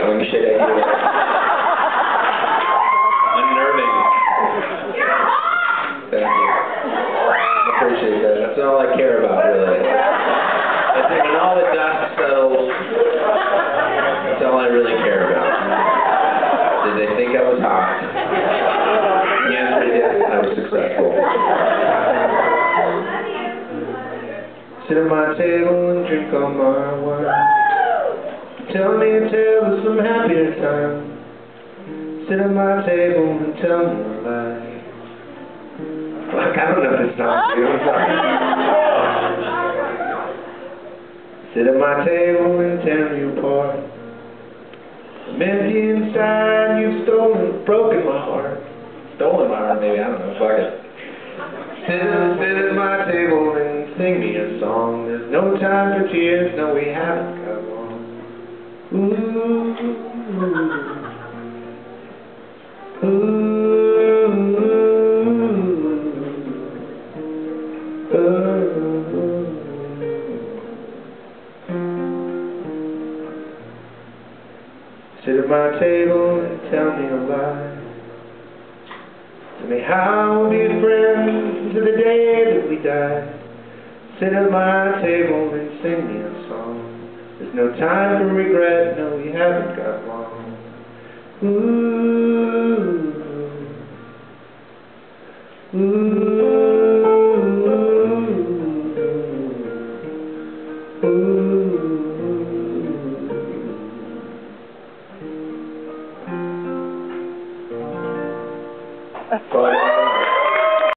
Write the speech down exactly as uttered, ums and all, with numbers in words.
yelling shit at you. Unnerving. Thank you. I appreciate that. That's all I care about, really. I think when all the dust settles, that's all I really care about. Did they think I was hot? The answer is yes, I was successful. Sit at my table and drink all my wine. Tell me a tale of some happier time. Sit at my table and tell me a lie. Fuck, I don't know this song, dude. I'm sorry. Sit at my table and tear me apart. I'm empty inside, you've stolen, broken my heart. Stolen my heart, maybe, I don't know, fuck it. Sit, sit at my table and sing me a song. There's no time for tears, no we haven't got long. Ooh, ooh, ooh. Sit at my table and tell me a lie. Tell me how we'll be friends to the day that we die. Sit at my table and sing me a song. There's no time for regret, no we haven't got long. Ooh, ooh, ooh. But